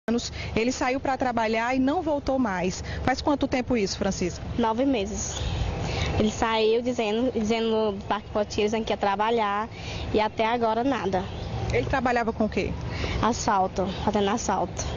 anos, ele saiu para trabalhar e não voltou mais. Faz quanto tempo isso, Francisca? 9 meses. Ele saiu dizendo do Parque Potires que ia trabalhar e até agora nada. Ele trabalhava com o quê? Asfalto, fazendo asfalto.